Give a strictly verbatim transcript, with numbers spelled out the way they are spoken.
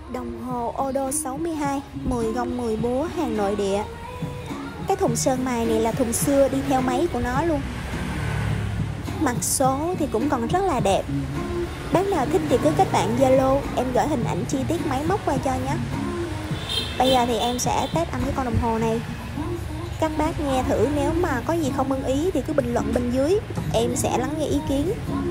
Đồng hồ Odo sáu mươi hai, mười gông mười búa, hàng nội địa. Cái thùng sơn mài này là thùng xưa đi theo máy của nó luôn. Mặt số thì cũng còn rất là đẹp. Bác nào thích thì cứ kết bạn Zalo, em gửi hình ảnh chi tiết máy móc qua cho nhé. Bây giờ thì em sẽ test âm cái con đồng hồ này. Các bác nghe thử, nếu mà có gì không ưng ý thì cứ bình luận bên dưới, em sẽ lắng nghe ý kiến.